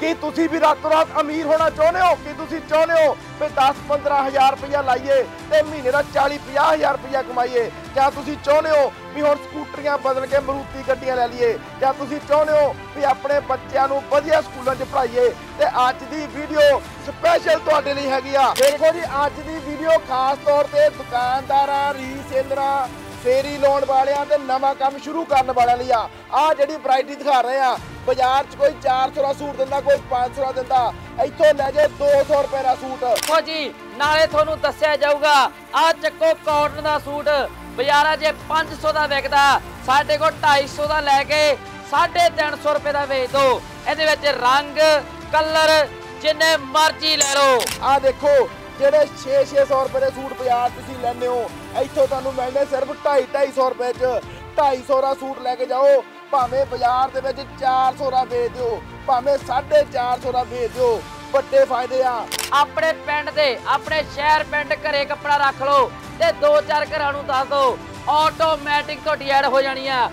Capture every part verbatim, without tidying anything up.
कि तुसी भी रातों रात अमीर होना चाहते हो कि तुसी चाहते हो भी दस पंद्रह हज़ार रुपया लाइए ते महीने का चाली पचास हज़ार रुपया कमाइए क्या तुसी चाहते हो भी हुण स्कूटरियां बदल के मरूती गड्डियां ले लीए क्या तुसी चाहते हो भी अपने बच्चों को वधिया स्कूलों च पढ़ाइए ते अज दी वीडियो स्पैशल तुहाडे लई हैगी आ। देखो जी अज दी वीडियो खास तौर ते दुकानदारां रीसेलरां फेरी लाउण वालियां ते नवां काम शुरू करन वालियां लई आ। आ जिहड़ी वैरायटी दिखा रहे हैं बाजार च कोई चार सौ का सूट दिंदा कोई पाँच सौ का दिंदा इत्थों लै जे दो सौ रुपए का सूट। देखो जी नाले तुहानूं दस्सिया जाऊगा आ चक्को कॉटन का सूट बाजारां च पाँच सौ का विकदा साडे कोल ढाई सौ का लैके साढ़े तीन सौ रुपए का वेच दो। इहदे विच रंग कलर जिन्ने मर्जी ले लो। आ देखो ਜਿਹੜੇ छे छे सौ रुपए के सूट बाजार तुसीं लैंदे हो इत्थों तुहानूं मिलने सिर्फ ढाई ढाई सौ रुपए च ढाई सौ का सूट लैके जाओ भावें बाजार दे विच चार सौ का बेच दिओ भावें साढ़े चार सौ का बेच दिओ बड़े फायदे आ। अपने पिंड दे अपने शहर पिंड घरे कपड़ा रख लो ते दो चार घरां नूं दस दो ऑटोमैटिक तुहाडी ऐड हो जानी आ।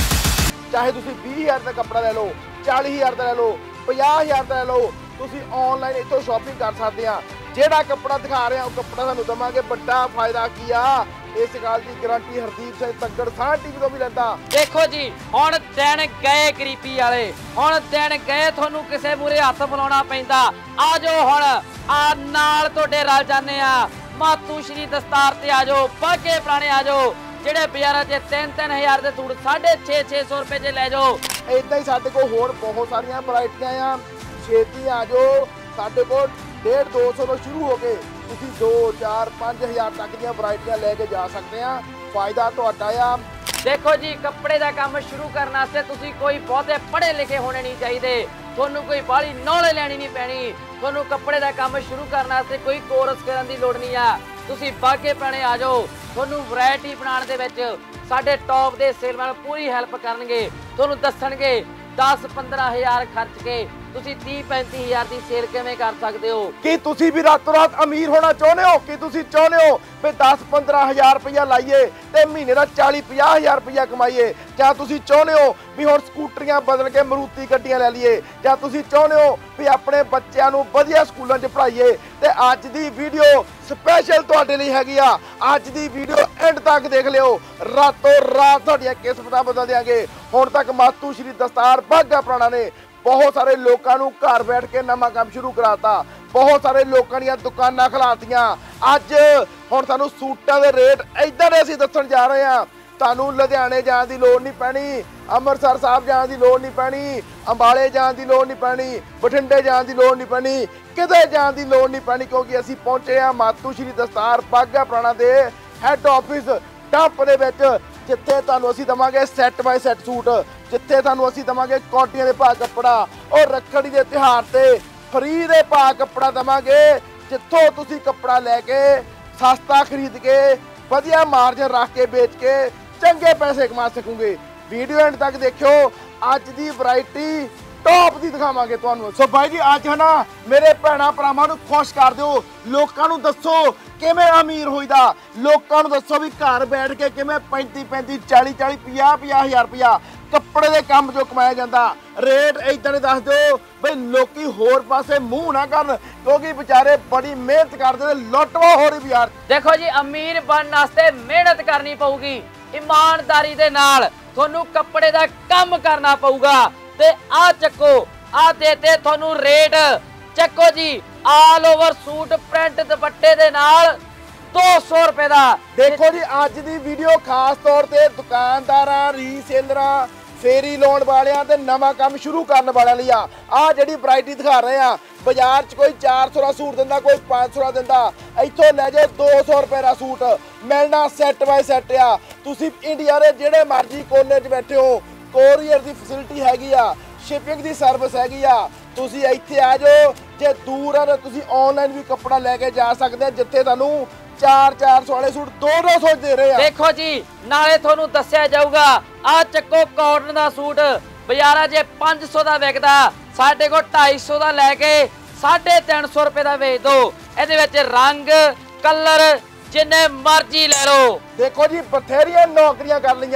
चाहे तुसीं बीस हज़ार का कपड़ा ले लो चालीस हज़ार का ले लो पचास हज़ार का ले लो तुसीं ऑनलाइन इत्थों शॉपिंग कर सकते हैं। ਜਿਹੜਾ कपड़ा दिखा रहे हैं कपड़ा ਸਾਨੂੰ ਦਵਾਂਗੇ ਵੱਡਾ फायदा ਕੀ ਆ ਇਸ ਗੱਲ ਦੀ ਗਾਰੰਟੀ ਹਰਦੀਪ ਸਿੰਘ ਤੱਕੜ ਸਾਹ ਟੀਵੀ ਤੋਂ ਵੀ ਲੈਂਦਾ। ਦੇਖੋ ਜੀ ਹੁਣ ਦਿਨ ਗਏ ਗਰੀਬੀ ਵਾਲੇ ਹੁਣ ਦਿਨ ਗਏ ਤੁਹਾਨੂੰ ਕਿਸੇ ਮੂਰੇ ਹੱਥ ਫਲਾਉਣਾ ਪੈਂਦਾ ਆ ਜਾਓ ਹੁਣ ਆ ਨਾਲ ਤੁਹਾਡੇ ਰਲ ਜਾਂਦੇ ਆ ਮਾਤੂ ਸ਼੍ਰੀ ਦਸਤਾਰ ਤੇ ਆ ਜਾਓ ਬਾਗੇ ਪੁਰਾਣੇ ਆ ਜਾਓ ਜਿਹੜੇ ਬਾਜ਼ਾਰਾਂ 'ਚ ਤਿੰਨ ਤਿੰਨ ਹਜ਼ਾਰ ਦੇ ਸੂਟ ਸਾਢੇ ਛੇ ਛੇ ਸੌ ਰੁਪਏ 'ਚ ਲੈ ਜਾਓ। ਇਦਾਂ ਹੀ ਸਾਡੇ ਕੋਲ ਹੋਰ ਬਹੁਤ ਸਾਰੀਆਂ ਵੈਰਾਈਟੀਆਂ ਆ ਛੇਤੀ ਆ ਜਾਓ ਸਾਡੇ ਕੋਲ डेढ़ दो सौ तो शुरू हो गए तुसी दो चार पाँच हज़ार तक दी वैरायटियां लेके जा सकते हैं फायदा तुहाडा आ। देखो जी कपड़े का काम शुरू करने वास्ते तुसी कोई बहुते पढ़े लिखे होने नहीं चाहिए थोनू कोई बाहली नॉलेज लैनी नहीं पैनी थोनू कपड़े का काम शुरू करने वास्ते कोई कोर्स करने की लोड़ नहीं है तुसी बागे पुराने आ जाओ थोनू वैरायटी बनाने दे विच साडे टॉप दे सेलमैन पूरी हैल्प करनगे थोनू दसणगे दस पंद्रह हज़ार खर्च के तुसी तीस पैंती हज़ार की सेल किवें कर सकते हो कि तुसी भी रातों रात अमीर होना चाहते हो कि तुसी चाहते हो भी दस पंद्रह हज़ार रुपया लाइए ते महीने का चाली पचास हज़ार रुपया कमाइए क्या तुसी चाहते हो भी हुण स्कूटरियां बदल के मरूती गड्डियां ले लीए क्या तुसी चाहते हो भी अपने बच्चों को वधिया स्कूलों च पढ़ाइए ते अज दी वीडियो स्पैशल तुहाडे लई हैगी आ। अज दी वीडियो एंड तक देख लिओ रातों रात तुहाडीआं किस्मतां बदल देंगे। हुण तक मातू श्री दस्तार बागा पुराणा ने बहुत सारे लोगों को घर बैठ के नवा काम शुरू कराता बहुत सारे लोगों दी दुकानां खिलातियां अज हुण सानूं सूटां दे रेट इदां दे असीं दस्सण जा रहे हैं तुहानूं लुधियाणे जाण दी लोड़ नहीं पैनी अमृतसर साहब जाण दी लोड़ नहीं पैनी अंबाले जाण दी लोड़ नहीं पैनी बठिंडे जाण दी लोड़ नहीं पैनी किते जाण दी लोड़ नहीं पैनी क्योंकि असीं पहुंचे आ मातू श्री दस्तार बागा पुराणा दे हैड ऑफिस टंप दे विच जिथे तुहानूं असीं दवांगे सैट बाय सैट सूट जिथे तुहानूं असीं दवांगे कोटियां दे भाव कपड़ा और रखड़ी दे त्योहार ते फ्री दे भाव कपड़ा दवांगे जिथों तुसीं कपड़ा लैके सस्ता खरीद के वधिया मार्जिन रख के बेच के चंगे पैसे कमा सकूंगे। वीडियो एंड तक देखियो अज दी वैरायटी टॉप दी दिखावांगे तुहानूं। सो भाई जी अज है ना मेरे भैणां भरावां नूं खुश कर दिओ लोकां नूं दस्सो किवें अमीर होईदा लोकां नूं दस्सो भी घर बैठ के किवें पैंती पैंती चाली चाली पचास पचास हज़ार रुपया कपड़े दे काम जो कमाया जांदा रेट इदां दे दस दिओ बई लोकी होर पासे मूँह ना करन क्योंकि बेचारे बड़ी मेहनत करदे लुटवा हो रही बाजार। देखो जी अमीर बनने वास्ते मेहनत करनी पऊगी ईमानदारी दे नाल तुहानूं कपड़े दा काम करना पऊगा ते आ चक्को आ देते तुहानूं रेट चक्को जी ऑल ओवर सूट प्रिंट दुपट्टे दे नाल दो सौ रुपए दा। देखो जी अज दी वीडियो खास तौर ते दुकानदारां रीसेलरां फेरी लाउण वालियां ते नवां काम शुरू करन वालियां लई आ। आ जिहड़ी वैरायटी दिखा रहे हैं बाजार च कोई चार सौ का सूट दिंदा कोई पाँच सौ का दिंदा इत्थों लै जे दो सौ रुपए का सूट मिलना सैट बाय सैट आ। तुसीं इंडिया दे जिहड़े मर्जी कोने च बैठे हो कोरियर की फैसिलिटी हैगी आ शिपिंग की सर्विस हैगी आ तुसीं इत्थे आ जाओ जे दूर है तुसीं ऑनलाइन भी कपड़ा लैके जा सकते हैं जिथे तुहानूं चार चार सौ वाले सूट दो दो सौ दे रहे हैं। देखो जी नाले तुहानूं दस्सिया जाऊगा आ चक्को कॉटन का सूट बाजारां 'च पाँच सौ का विकदा साडे कोल ढाई सौ का लैके साढ़े तीन सौ रुपए का वेच दो। इहदे विच रंग कलर जिन्ने मर्जी ले लो। देखो जी बथेरियां नौकरियां कर लियां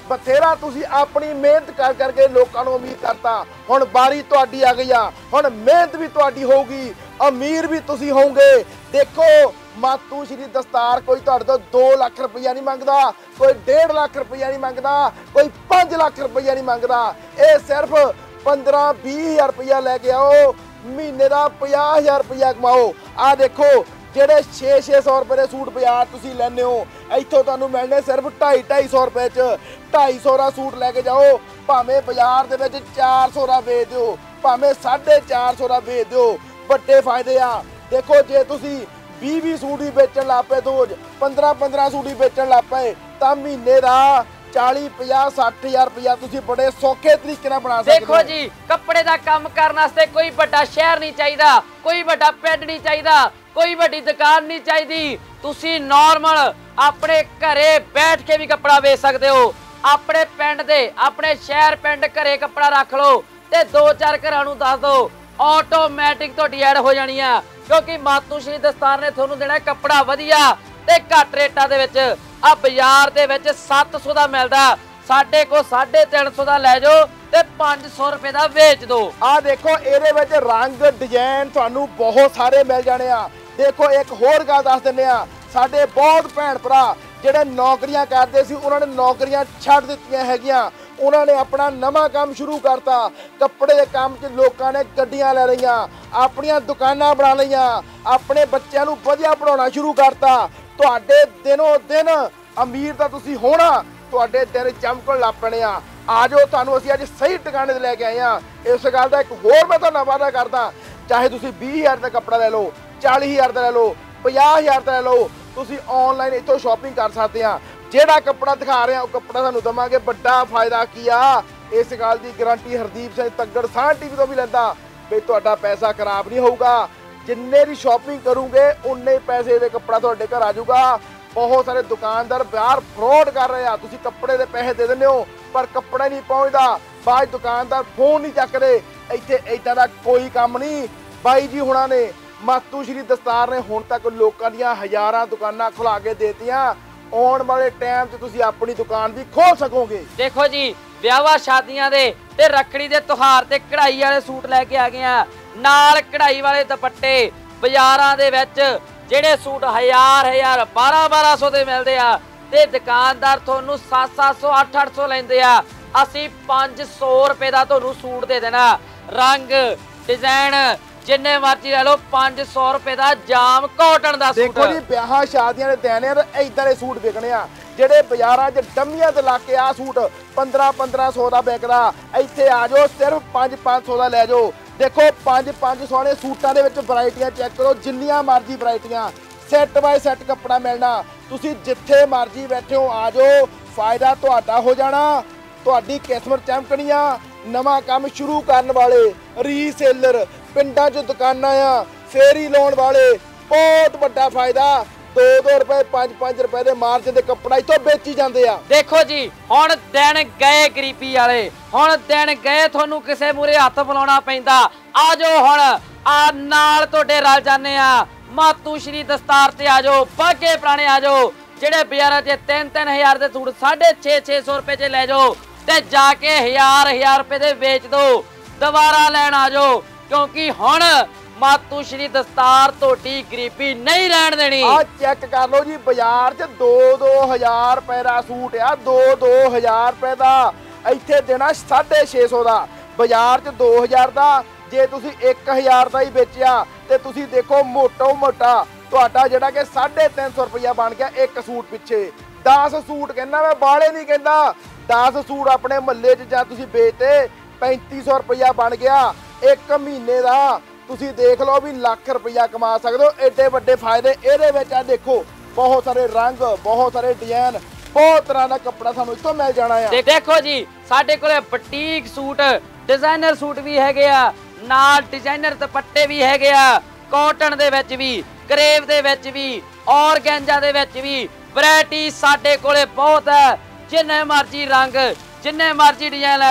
ਬਥੇਰਾ ਤੁਸੀਂ ਆਪਣੀ ਮਿਹਨਤ ਕਰ ਕਰਕੇ ਲੋਕਾਂ ਨੂੰ ਅਮੀਰ ਕਰਤਾ। ਹੁਣ ਬਾਰੀ ਤੁਹਾਡੀ ਆ ਗਈ ਆ, ਹੁਣ ਮਿਹਨਤ ਵੀ ਤੁਹਾਡੀ ਹੋਊਗੀ, ਅਮੀਰ ਵੀ ਤੁਸੀਂ ਹੋਵੋਗੇ। ਦੇਖੋ ਮਾਤੂ ਸ਼੍ਰੀ ਦਸਤਾਰ ਕੋਈ ਤੁਹਾਡੇ ਤੋਂ ਦੋ ਲੱਖ ਰੁਪਈਆ ਨਹੀਂ ਮੰਗਦਾ, ਕੋਈ ਡੇਢ ਲੱਖ ਰੁਪਈਆ ਨਹੀਂ ਮੰਗਦਾ, ਕੋਈ ਪੰਜ ਲੱਖ ਰੁਪਈਆ ਨਹੀਂ ਮੰਗਦਾ। ਇਹ ਸਿਰਫ ਪੰਦਰਾਂ ਵੀਹ ਹਜ਼ਾਰ ਰੁਪਈਆ ਲੈ ਕੇ ਆਓ, ਮਹੀਨੇ ਦਾ ਪੰਜਾਹ ਹਜ਼ਾਰ ਰੁਪਈਆ ਕਮਾਓ। ਆ ਦੇਖੋ ਜਿਹੜੇ ਛੇ ਛੇ ਸੌ ਰੁਪਏ ਦੇ ਸੂਟ ਬਾਜ਼ਾਰ ਤੁਸੀਂ ਲੈਂਦੇ ਹੋ, ਇੱਥੋਂ ਤੁਹਾਨੂੰ ਮਿਲਣੇ ਸਿਰਫ ਢਾਈ ਢਾਈ ਸੌ ਰੁਪਏ 'ਚ। ਢਾਈ ਸੌ ਦਾ ਸੂਟ ਲੈ ਕੇ ਜਾਓ, ਭਾਵੇਂ ਬਾਜ਼ਾਰ ਦੇ ਵਿੱਚ ਚਾਰ ਸੌ ਦਾ ਵੇਚ ਦਿਓ, ਭਾਵੇਂ ਸਾਢੇ ਚਾਰ ਸੌ ਦਾ ਵੇਚ ਦਿਓ, ਵੱਡੇ ਫਾਇਦੇ ਆ। ਦੇਖੋ ਜੇ ਤੁਸੀਂ ਵੀਹ ਵੀਹ ਸੂਟ ਹੀ ਵੇਚਣ ਲੱਗ ਪਏ, ਰੋਜ਼ ਪੰਦਰਾਂ ਪੰਦਰਾਂ ਸੂਟ ਹੀ ਵੇਚਣ ਲੱਗ ਪਏ, ਤਾਂ ਮਹੀਨੇ ਦਾ ਚਾਲੀ ਪੰਜਾਹ ਸੱਠ ਹਜ਼ਾਰ ਰੁਪਇਆ ਤੁਸੀਂ ਬੜੇ ਸੌਖੇ ਤਰੀਕੇ ਨਾਲ ਬਣਾ ਸਕਦੇ ਹੋ। ਦੇਖੋ ਜੀ, ਕੱਪੜੇ ਦਾ ਕੰਮ ਕਰਨ ਵਾਸਤੇ ਕੋਈ ਵੱਡਾ ਸ਼ਹਿਰ ਨਹੀਂ ਚਾਹੀਦਾ, ਕੋਈ ਵੱਡਾ ਪਿੰਡ ਨਹੀਂ ਚਾਹੀਦਾ, ਕੋਈ ਵੱਡੀ ਦੁਕਾਨ ਨਹੀਂ ਚਾਹੀਦੀ। ਤੁਸੀਂ ਨਾਰਮਲ ਆਪਣੇ ਘਰੇ ਬੈਠ ਕੇ ਵੀ ਕੱਪੜਾ ਵੇਚ ਸਕਦੇ ਹੋ। ਆਪਣੇ ਪਿੰਡ ਦੇ, ਆਪਣੇ ਸ਼ਹਿਰ ਪਿੰਡ ਘਰੇ ਕੱਪੜਾ ਰੱਖ ਲਓ ਤੇ ਦੋ ਚਾਰ ਘਰਾਂ ਨੂੰ ਦੱਸ ਦਿਓ, ਆਟੋਮੈਟਿਕ ਤੁਹਾਡੀ ਐਡ ਹੋ ਜਾਣੀ ਆ। ਕਿਉਂਕਿ ਮਾਤੂ ਸ਼੍ਰੀ ਦਸਤਾਰ ਨੇ ਤੁਹਾਨੂੰ ਦੇਣਾ ਕੱਪੜਾ ਵਧੀਆ ਤੇ ਘੱਟ ਰੇਟਾਂ ਦੇ ਵਿੱਚ। ਆ ਬਾਜ਼ਾਰ ਦੇ ਵਿੱਚ ਸੱਤ ਸੌ ਦਾ ਮਿਲਦਾ, ਸਾਡੇ ਕੋਲ ਸਾਢੇ ਤਿੰਨ ਸੌ ਦਾ ਲੈ ਜਾਓ ਤੇ ਪੰਜ ਸੌ ਰੁਪਏ ਦਾ ਵੇਚ ਦਿਓ। ਆ ਦੇਖੋ ਇਹਦੇ ਵਿੱਚ ਰੰਗ ਡਿਜ਼ਾਈਨ ਤੁਹਾਨੂੰ ਬਹੁਤ ਸਾਰੇ ਮਿਲ ਜਾਣੇ ਆ। ਦੇਖੋ ਇੱਕ ਹੋਰ ਗੱਲ ਦੱਸ ਦਿੰਦੇ ਆ, ਸਾਡੇ ਬਹੁਤ ਭੈਣ ਭਰਾ ਜਿਹੜੇ ਨੌਕਰੀਆਂ ਕਰਦੇ ਸੀ, ਉਹਨਾਂ ਨੇ ਨੌਕਰੀਆਂ ਛੱਡ ਦਿੱਤੀਆਂ ਹੈਗੀਆਂ, ਉਹਨਾਂ ਨੇ ਆਪਣਾ ਨਵਾਂ ਕੰਮ ਸ਼ੁਰੂ ਕਰਤਾ। ਕੱਪੜੇ ਦੇ ਕੰਮ 'ਚ ਲੋਕਾਂ ਨੇ ਗੱਡੀਆਂ ਲੈ ਲਈਆਂ, ਆਪਣੀਆਂ ਦੁਕਾਨਾਂ ਬਣਾ ਲਈਆਂ, ਆਪਣੇ ਬੱਚਿਆਂ ਨੂੰ ਵਧੀਆ ਪੜਾਉਣਾ ਸ਼ੁਰੂ ਕਰਤਾ। ਤੁਹਾਡੇ ਦਿਨੋਂ ਦਿਨ ਅਮੀਰ ਤਾਂ ਤੁਸੀਂ ਹੋਣਾ, ਤੁਹਾਡੇ ਦਿਨ ਚਮਕਣ ਲੱਗ ਪੈਣੇ ਆ। ਆ ਜਾਓ, ਤੁਹਾਨੂੰ ਅਸੀਂ ਅੱਜ ਸਹੀ ਟਿਕਾਣੇ ਤੇ ਲੈ ਕੇ ਆਏ ਆ। ਇਸ ਗੱਲ ਦਾ ਇੱਕ ਹੋਰ ਮੈਂ ਤੁਹਾਨੂੰ ਵਾਅਦਾ ਕਰਦਾ, ਚਾਹੇ ਤੁਸੀਂ ਵੀਹ ਹਜ਼ਾਰ ਦਾ ਕੱਪੜਾ ਲੈ ਲਓ, ਚਾਲੀ ਹਜ਼ਾਰ ਦਾ ਲੈ ਲਓ, ਪੰਜਾਹ ਹਜ਼ਾਰ ਦਾ ਲੈ ਲਓ, ਤੁਸੀਂ ਆਨਲਾਈਨ ਇੱਥੋਂ ਸ਼ਾਪਿੰਗ ਕਰ ਸਕਦੇ ਆ। ਜਿਹੜਾ ਕੱਪੜਾ ਦਿਖਾ ਰਹੇ ਆ ਉਹ ਕੱਪੜਾ ਤੁਹਾਨੂੰ ਦਵਾਂਗੇ। ਵੱਡਾ ਫਾਇਦਾ ਕੀ ਆ, ਇਸ ਗੱਲ ਦੀ ਗਾਰੰਟੀ ਹਰਦੀਪ ਸਿੰਘ ਤੱਗੜ ਸਾਹ ਟੀਵੀ ਤੋਂ ਵੀ ਲੈਂਦਾ ਵੀ ਤੁਹਾਡਾ ਪੈਸਾ ਖਰਾਬ ਨਹੀਂ ਹੋਊਗਾ। ਜਿੰਨੇ ਦੀ ਸ਼ਾਪਿੰਗ ਕਰੋਗੇ ਉਨੇ ਪੈਸੇ ਦੇ ਕੱਪੜਾ ਤੁਹਾਡੇ ਘਰ ਆ ਜਾਊਗਾ। ਬਹੁਤ ਸਾਰੇ ਦੁਕਾਨਦਾਰ ਬਾਹਰ ਫਰਾਡ ਕਰ ਰਹੇ ਆ, ਤੁਸੀਂ ਕੱਪੜੇ ਦੇ ਪੈਸੇ ਦੇ ਦਿੰਦੇ ਹੋ ਪਰ ਕੱਪੜਾ ਨਹੀਂ ਪਹੁੰਚਦਾ, ਬਾਅਦ ਦੁਕਾਨਦਾਰ ਫੋਨ ਨਹੀਂ ਚੱਕਦੇ। ਇੱਥੇ ਏਦਾਂ ਦਾ ਕੋਈ ਕੰਮ ਨਹੀਂ। ਬਾਈ ਜੀ ਹੁਣਾਂ ਨੇ, ਮਾਤੂ ਸ਼੍ਰੀ ਦਸਤਾਰ ਨੇ ਹੁਣ ਤੱਕ ਲੋਕਾਂ ਦੀਆਂ ਹਜ਼ਾਰਾਂ ਦੁਕਾਨਾਂ ਖੁਲਾ ਕੇ ਦੇਤੀਆਂ। ਆਉਣ ਵਾਲੇ ਟਾਈਮ 'ਚ ਤੁਸੀਂ ਆਪਣੀ ਦੁਕਾਨ ਵੀ ਖੋਲ ਸਕੋਗੇ। ਦੇਖੋ ਜੀ, ਵਿਆਹਾਂ ਸ਼ਾਦੀਆਂ ਦੇ ਤੇ ਰੱਖੜੀ ਦੇ ਤਿਉਹਾਰ ਤੇ ਕਢਾਈ ਵਾਲੇ ਸੂਟ ਲੈ ਕੇ ਆ ਗਏ ਆ, ਨਾਲ ਕਢਾਈ ਵਾਲੇ ਦੁਪੱਟੇ। ਬਾਜ਼ਾਰਾਂ ਦੇ ਵਿੱਚ ਜਿਹੜੇ ਸੂਟ ਹਜ਼ਾਰ ਹਜ਼ਾਰ ਬਾਰਾਂ ਬਾਰਾਂ ਸੌ ਦੇ ਮਿਲਦੇ ਆ ਤੇ ਦੁਕਾਨਦਾਰ ਤੁਹਾਨੂੰ ਸੱਤ ਸੱਤ ਸੌ ਅੱਠ ਅੱਠ ਸੌ ਲੈਂਦੇ ਆ, ਅਸੀਂ ਪੰਜ ਸੌ ਰੁਪਏ ਦਾ ਤੁਹਾਨੂੰ ਸੂਟ ਦੇ ਦੇਣਾ। ਰੰਗ ਡਿਜ਼ਾਈਨ ਜਿੰਨੇ ਮਰਜ਼ੀ ਲੈ ਲਓ, ਪੰਜ ਸੌ ਰੁਪਏ ਦਾ ਜਾਮ ਕਾਟਨ ਦਾ ਸੂਟ। ਦੇਖੋ ਜੀ, ਵਿਆਹਾਂ ਸ਼ਾਦੀਆਂ ਦੇ ਦਿਨ ਆ ਤੇ ਇਦਾਂ ਦੇ ਸੂਟ ਵਿਕਣੇ ਆ। ਜਿਹੜੇ ਬਾਜ਼ਾਰਾਂ 'ਚ ਡੰਮੀਆਂ ਤੇ ਲਾ ਕੇ ਆ ਸੂਟ ਪੰਦਰਾਂ ਪੰਦਰਾਂ ਸੌ ਦਾ ਵਿਕਦਾ, ਇੱਥੇ ਆ ਜਾਓ ਸਿਰਫ ਪੰਜ ਪੰਜ ਸੌ ਦਾ ਲੈ ਜਾਓ। ਦੇਖੋ ਪੰਜ ਪੰਜ ਸੌ ਦੇ ਸੂਟਾਂ ਦੇ ਵਿੱਚ ਵੈਰਾਈਟੀਆਂ ਚੈੱਕ ਕਰੋ, ਜਿੰਨੀਆਂ ਮਰਜ਼ੀ ਵੈਰਾਈਟੀਆਂ, ਸੈੱਟ ਬਾਏ ਸੈੱਟ ਕੱਪੜਾ ਮਿਲਣਾ। ਤੁਸੀਂ ਜਿੱਥੇ ਮਰਜ਼ੀ ਬੈਠੇ ਹੋ ਆ ਜਾਓ, ਫਾਇਦਾ ਤੁਹਾਡਾ ਹੋ ਜਾਣਾ, ਤੁਹਾਡੀ ਕਿਸਮਤ ਚਮਕਣੀ ਆ। ਨਵਾਂ ਕੰਮ ਸ਼ੁਰੂ ਕਰਨ ਵਾਲੇ, ਰੀਸੇਲਰ, ਪਿੰਡਾਂ 'ਚ ਦੁਕਾਨਾਂ ਆ, ਫੇਰੀ ਲਾਉਣ ਵਾਲੇ, ਬਹੁਤ ਵੱਡਾ ਫਾਇਦਾ। ਦੋ ਦੋ ਰੁਪਏ ਪੰਜ ਪੰਜ ਰੁਪਏ ਦੇ ਮਾਰਜਨ ਦੇ ਕੱਪੜਾ ਇੱਥੋਂ ਵੇਚੀ ਜਾਂਦੇ ਆ। ਦੇਖੋ ਜੀ, ਹੁਣ ਦਿਨ ਗਏ ਗਰੀਬੀ ਵਾਲੇ, ਹੁਣ ਦਿਨ ਗਏ ਤੁਹਾਨੂੰ ਕਿਸੇ ਮੂਰੇ ਹੱਥ ਫਲਾਉਣਾ ਪੈਂਦਾ। ਆ ਜਾਓ ਹੁਣ, ਆ ਨਾਲ ਤੁਹਾਡੇ ਰਲ ਜਾਂਦੇ ਆ। ਮਾਤੂ ਸ਼੍ਰੀ ਦਸਤਾਰ ਤੇ ਆ ਜਾਓ, ਬਾਗੇ ਪੁਰਾਣੇ ਆ ਜਾਓ। ਜਿਹੜੇ ਬਾਜ਼ਾਰਾਂ 'ਚ ਤਿੰਨ ਤਿੰਨ ਹਜ਼ਾਰ ਦੇ ਸੂਟ ਸਾਢੇ ਛੇ ਛੇ ਸੌ ਰੁਪਏ 'ਚ ਲੈ ਜਾਓ ਤੇ ਜਾ ਕੇ ਹਜ਼ਾਰ ਹਜ਼ਾਰ ਰੁਪਏ ਦੇ ਵੇਚ ਦਿਓ। ਦੁਬਾਰਾ ਲੈਣ ਆ ਜਾਓ, ਕਿਉਂਕਿ ਹੁਣ ਮਾਤੂ ਸ਼੍ਰੀ ਦਸਤਾਰ ਤੁਹਾਡੀ ਗਰੀਬੀ ਨਹੀਂ ਰਹਿਣ ਦੇਣੀ। ਆ ਚੈੱਕ ਕਰ ਲਓ ਜੀ, ਬਾਜ਼ਾਰ 'ਚ ਦੋ ਦੋ ਹਜ਼ਾਰ ਰੁਪਏ ਦਾ ਸੂਟ ਆ, ਦੋ ਦੋ ਹਜ਼ਾਰ ਰੁਪਏ ਦਾ। ਇੱਥੇ ਦੇਣਾ ਸਾਢੇ ਛੇ ਸੌ ਦਾ, ਬਾਜ਼ਾਰ 'ਚ ਦੋ ਹਜ਼ਾਰ ਦਾ। ਜੇ ਤੁਸੀਂ ਇੱਕ ਹਜ਼ਾਰ ਦਾ ਹੀ ਵੇਚਿਆ ਤੇ ਤੁਸੀਂ ਦੇਖੋ ਮੋਟੋ ਮੋਟਾ ਤੁਹਾਡਾ ਜਿਹੜਾ ਕਿ ਸਾਢੇ ਤਿੰਨ ਸੌ ਰੁਪਇਆ ਬਣ ਗਿਆ ਇੱਕ ਸੂਟ ਪਿੱਛੇ। ਦਸ ਸੂਟ ਕਹਿੰਦਾ ਮੈਂ, ਬਾਲੇ ਨਹੀਂ ਕਹਿੰਦਾ। ਦਸ ਸੂਟ ਆਪਣੇ ਮਹੱਲੇ 'ਚ ਜਾਂ ਤੁਸੀਂ ਵੇਚਤੇ, ਪੈਂਤੀ ਸੌ ਰੁਪਇਆ ਬਣ ਗਿਆ ਇੱਕ ਮਹੀਨੇ ਦਾ। ਤੁਸੀਂ ਦੇਖ ਲਓ ਵੀ ਲੱਖ ਰੁਪਇਆ ਕਮਾ ਸਕਦੇ ਹੋ। ਐਡੇ ਵੱਡੇ ਫਾਇਦੇ ਇਹਦੇ ਵਿੱਚ ਆ। ਦੇਖੋ ਬਹੁਤ ਸਾਰੇ ਰੰਗ, ਬਹੁਤ ਸਾਰੇ ਡਿਜ਼ਾਈਨ, ਬਹੁਤ ਤਰ੍ਹਾਂ ਦਾ ਕੱਪੜਾ ਸਾਨੂੰ ਇੱਥੋਂ ਮਿਲ ਜਾਣਾ ਆ। ਦੇਖੋ ਜੀ, ਸਾਡੇ ਕੋਲੇ ਬੁਟੀਕ ਸੂਟ, ਡਿਜ਼ਾਈਨਰ ਸੂਟ ਵੀ ਹੈਗੇ ਆ, ਨਾਲ ਡਿਜ਼ਾਈਨਰ ਦੁਪੱਟੇ ਵੀ ਹੈਗੇ ਆ, ਕਾਟਨ ਦੇ ਵਿੱਚ ਵੀ, ਕਰੇਵ ਦੇ ਵਿੱਚ ਵੀ, ਔਰਗੈਂਜਾ ਦੇ ਵਿੱਚ ਵੀ। ਵੈਰਾਈਟੀ ਸਾਡੇ ਕੋਲੇ ਬਹੁਤ ਹੈ, ਜਿੰਨੇ ਮਰਜ਼ੀ ਰੰਗ, ਜਿੰਨੇ ਮਰਜ਼ੀ ਡਿਜ਼ਾਈਨ ਲੈ ਲਓ।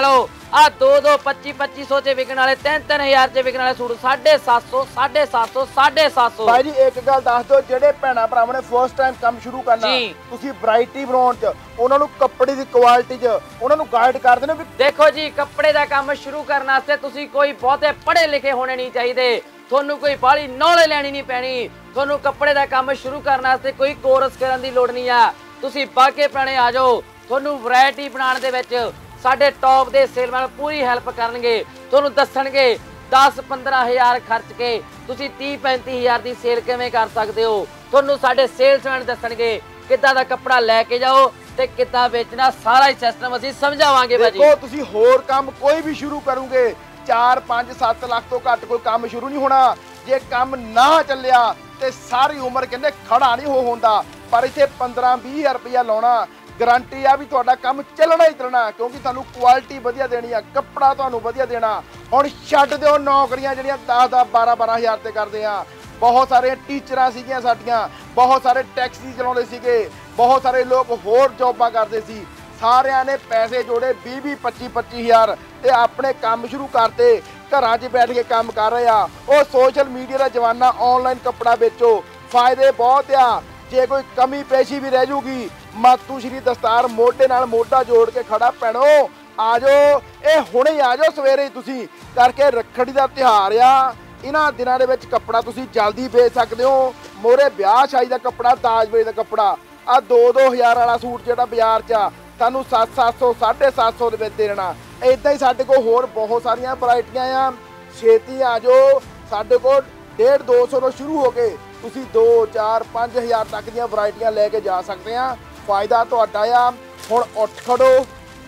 ਆ ਦੋ ਦੋ ਪੱਚੀ ਪੱਚੀ ਸੌ ਚ ਵਿਕਣ ਵਾਲੇ ਤਿੰਨ ਤਿੰਨ ਹਜ਼ਾਰ ਚ ਵਿਕਣ ਵਾਲੇ ਸੂਟ ਸਾਢੇ ਸੱਤ ਸੌ ਸਾਢੇ ਸੱਤ ਸੌ ਸਾਢੇ ਸੱਤ ਸੌ। ਭਾਈ ਜੀ ਇੱਕ ਗੱਲ ਦੱਸ ਦਿਓ, ਜਿਹੜੇ ਭੈਣਾ ਭਰਾਵਾਂ ਨੇ ਫਸਟ ਟਾਈਮ ਕੰਮ ਸ਼ੁਰੂ ਕਰਨਾ, ਜੀ। ਤੁਸੀਂ ਵੈਰਾਈਟੀ ਬਣਾਉਣ ਚ, ਉਹਨਾਂ ਨੂੰ ਕੱਪੜੇ ਦੀ ਕੁਆਲਿਟੀ ਚ ਉਹਨਾਂ ਨੂੰ ਗਾਈਡ ਕਰਦੇ ਨੇ ਵੀ ਦੇਖੋ ਜੀ, ਕੱਪੜੇ ਦਾ ਕੰਮ ਸ਼ੁਰੂ ਕਰਨ ਵਾਸਤੇ ਤੁਸੀਂ ਕੋਈ ਬਹੁਤੇ ਪੜ੍ਹੇ ਲਿਖੇ ਹੋਣੇ ਨਹੀਂ ਚਾਹੀਦੇ, ਤੁਹਾਨੂੰ ਕੋਈ ਬਾਹਲੀ ਨੌਲੇਜ ਲੈਣੀ ਨਹੀਂ ਪੈਣੀ, ਤੁਹਾਨੂੰ ਕੱਪੜੇ ਦਾ ਕੰਮ ਸ਼ੁਰੂ ਕਰਨ ਵਾਸਤੇ ਕੋਈ ਕੋਰਸ ਕਰਨ ਦੀ ਲੋੜ ਨਹੀਂ ਆ। ਤੁਸੀਂ ਬਾਗੇ ਪੁਰਾਣੇ ਆ ਜਾਓ, ਤੁਹਾਨੂੰ ਵੈਰਾਈਟੀ ਬਣਾਉਣ ਦੇ ਵਿੱਚ ਸਾਡੇ ਟੌਪ ਦੇ ਸੇਲਮੈਨ ਪੂਰੀ ਹੈਲਪ ਕਰਨਗੇ। ਤੁਹਾਨੂੰ ਦੱਸਣਗੇ ਦਸ ਪੰਦਰਾਂ ਹਜ਼ਾਰ ਖਰਚ ਕੇ ਤੁਸੀਂ ਤੀਹ ਪੈਂਤੀ ਹਜ਼ਾਰ ਦੀ ਸੇਲ ਕਿਵੇਂ ਕਰ ਸਕਦੇ ਹੋ। ਤੁਹਾਨੂੰ ਸਾਡੇ ਸੇਲਸਮੈਨ ਦੱਸਣਗੇ ਕਿੱਦਾਂ ਦਾ ਕੱਪੜਾ ਲੈ ਕੇ ਜਾਓ ਤੇ ਕਿੱਦਾਂ ਵੇਚਣਾ, ਸਾਰਾ ਹੀ ਸਿਸਟਮ ਅਸੀਂ ਸਮਝਾਵਾਂਗੇ ਭਾਜੀ। ਦੇਖੋ ਤੁਸੀਂ ਹੋਰ ਕੰਮ ਕੋਈ ਵੀ ਸ਼ੁਰੂ ਕਰੋਗੇ, ਚਾਰ ਪੰਜ ਸੱਤ ਲੱਖ ਤੋਂ ਘੱਟ ਕੋਈ ਕੰਮ ਸ਼ੁਰੂ ਨਹੀਂ ਹੋਣਾ। ਜੇ ਕੰਮ ਨਾ ਚੱਲਿਆ ਤੇ ਸਾਰੀ ਉਮਰ ਕਹਿੰਦੇ ਖੜਾ ਨਹੀਂ ਹੋ ਹੁੰਦਾ, ਪਰ ਇੱਥੇ ਪੰਦਰਾਂ ਵੀਹ ਹਜ਼ਾਰ ਰੁਪਇਆ ਲਾਉਣਾ ਗਾਰੰਟੀ ਆ ਵੀ ਤੁਹਾਡਾ ਕੰਮ ਚੱਲਣਾ ਹੀ ਚੱਲਣਾ, ਕਿਉਂਕਿ ਤੁਹਾਨੂੰ ਕੁਆਲਿਟੀ ਵਧੀਆ ਦੇਣੀ ਆ, ਕੱਪੜਾ ਤੁਹਾਨੂੰ ਵਧੀਆ ਦੇਣਾ। ਹੁਣ ਛੱਡ ਦਿਓ ਨੌਕਰੀਆਂ ਜਿਹੜੀਆਂ ਦਸ ਦਸ ਬਾਰਾਂ ਬਾਰਾਂ ਹਜ਼ਾਰ ਤੇ ਕਰਦੇ ਆ। ਬਹੁਤ ਸਾਰੇ ਟੀਚਰਾਂ ਸੀਗੀਆਂ ਸਾਡੀਆਂ, ਬਹੁਤ ਸਾਰੇ ਟੈਕਸੀ ਚਲਾਉਂਦੇ ਸੀਗੇ, ਬਹੁਤ ਸਾਰੇ ਲੋਕ ਹੋਰ ਜੌਬਾਂ ਕਰਦੇ ਸੀ, ਸਾਰਿਆਂ ਨੇ ਪੈਸੇ ਜੋੜੇ ਵੀਹ ਵੀਹ ਪੱਚੀ ਪੱਚੀ ਹਜ਼ਾਰ ਤੇ ਆਪਣੇ ਕੰਮ ਸ਼ੁਰੂ ਕਰਤੇ, ਘਰਾਂ 'ਚ ਬੈਠ ਕੇ ਕੰਮ ਕਰ ਰਹੇ ਆ। ਉਹ ਸੋਸ਼ਲ ਮੀਡੀਆ ਦਾ ਜ਼ਮਾਨਾ, ਆਨਲਾਈਨ ਕੱਪੜਾ ਵੇਚੋ, ਫਾਇਦੇ ਬਹੁਤ ਆ। ਜੇ ਕੋਈ ਕਮੀ ਪੇਸ਼ੀ ਵੀ ਰਹਿ ਜੂਗੀ, ਮਾਤੂ ਸ਼੍ਰੀ ਦਸਤਾਰ ਮੋਢੇ ਨਾਲ ਮੋਢਾ ਜੋੜ ਕੇ ਖੜਾ ਪੈਣੋ, ਆ ਜਾਓ, ਇਹ ਹੁਣੇ ਆ ਜਾਓ ਸਵੇਰੇ ਹੀ ਤੁਸੀਂ ਕਰਕੇ। ਰੱਖੜੀ ਦਾ ਤਿਉਹਾਰ ਆ, ਇਹਨਾਂ ਦਿਨਾਂ ਦੇ ਵਿੱਚ ਕੱਪੜਾ ਤੁਸੀਂ ਜਲਦੀ ਵੇਚ ਸਕਦੇ ਹੋ। ਮੋਰੇ ਵਿਆਹ ਸ਼ਾਦੀ ਦਾ ਕੱਪੜਾ, ਦਾਜ ਵੇਚ ਦਾ ਕੱਪੜਾ, ਆ ਦੋ ਦੋ ਹਜ਼ਾਰ ਵਾਲਾ ਸੂਟ ਜਿਹੜਾ ਬਾਜ਼ਾਰ 'ਚ ਆ ਤੁਹਾਨੂੰ ਸੱਤ ਸੱਤ ਸੌ ਸਾਢੇ ਸੱਤ ਸੌ ਦੇ ਵਿੱਚ ਦੇਣਾ। ਇਦਾਂ ਹੀ ਸਾਡੇ ਕੋਲ ਹੋਰ ਬਹੁਤ ਸਾਰੀਆਂ ਵੈਰਾਈਟੀਆਂ ਆ, ਛੇਤੀ ਆ ਜਾਓ। ਸਾਡੇ ਕੋਲ ਡੇਢ ਦੋ ਸੌ ਤੋਂ ਸ਼ੁਰੂ ਹੋ ਕੇ ਤੁਸੀਂ ਦੋ ਚਾਰ ਪੰਜ ਹਜ਼ਾਰ ਤੱਕ ਦੀਆਂ ਵੈਰਾਈਟੀਆਂ ਲੈ ਕੇ ਜਾ ਸਕਦੇ ਆ। ਫਾਇਦਾ ਤੁਹਾਡਾ ਆ। ਹੁਣ ਉੱਠ ਖੜੋ,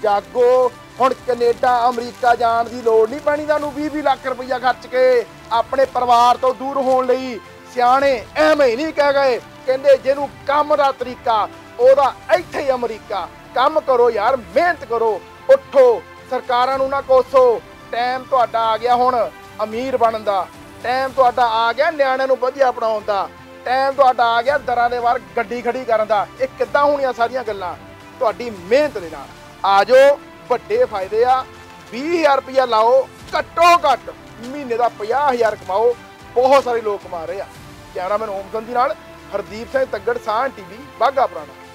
ਜਾਗੋ। ਹੁਣ ਕੈਨੇਡਾ ਅਮਰੀਕਾ ਜਾਣ ਦੀ ਲੋੜ ਨਹੀਂ ਪੈਣੀ ਤੁਹਾਨੂੰ ਵੀਹ ਵੀਹ ਲੱਖ ਰੁਪਈਆ ਖਰਚ ਕੇ ਆਪਣੇ ਪਰਿਵਾਰ ਤੋਂ ਦੂਰ ਹੋਣ ਲਈ। ਸਿਆਣੇ ਐਵੇਂ ਹੀ ਨਹੀਂ ਕਹਿ ਗਏ, ਕਹਿੰਦੇ ਜਿਹਨੂੰ ਕੰਮ ਦਾ ਤਰੀਕਾ ਉਹਦਾ ਇੱਥੇ ਹੀ ਅਮਰੀਕਾ। ਕੰਮ ਕਰੋ ਯਾਰ, ਮਿਹਨਤ ਕਰੋ, ਉੱਠੋ, ਸਰਕਾਰਾਂ ਨੂੰ ਨਾ ਕੋਸੋ। ਟਾਈਮ ਤੁਹਾਡਾ ਆ ਗਿਆ ਹੁਣ ਅਮੀਰ ਬਣਨ ਦਾ, ਟਾਈਮ ਤੁਹਾਡਾ ਆ ਗਿਆ ਨਿਆਣਿਆਂ ਨੂੰ ਵਧੀਆ ਪੜਾਉਣ ਦਾ, ਟਾਈਮ ਤੁਹਾਡਾ ਆ ਗਿਆ ਦਰਾਂ ਦੇ ਬਾਹਰ ਗੱਡੀ ਖੜੀ ਕਰਨ ਦਾ। ਇਹ ਕਿੱਦਾਂ ਹੋਣੀਆਂ ਸਾਰੀਆਂ ਗੱਲਾਂ? ਤੁਹਾਡੀ ਮਿਹਨਤ ਦੇ ਨਾਲ। ਆ ਜਾਓ, ਵੱਡੇ ਫਾਇਦੇ ਆ। ਵੀਹ ਹਜ਼ਾਰ ਰੁਪਇਆ ਲਾਓ, ਘੱਟੋ ਘੱਟ ਮਹੀਨੇ ਦਾ ਪੰਜਾਹ ਹਜ਼ਾਰ ਕਮਾਓ। ਬਹੁਤ ਸਾਰੇ ਲੋਕ ਕਮਾ ਰਹੇ ਆ। ਕੈਮਰਾਮੈਨ ਓਮ ਸੰਧੀ ਨਾਲ ਹਰਦੀਪ ਸਿੰਘ ਤੱਗੜ, ਸਾਹਨ ਟੀਵੀ, ਬਾਘਾ ਪੁਰਾਣਾ।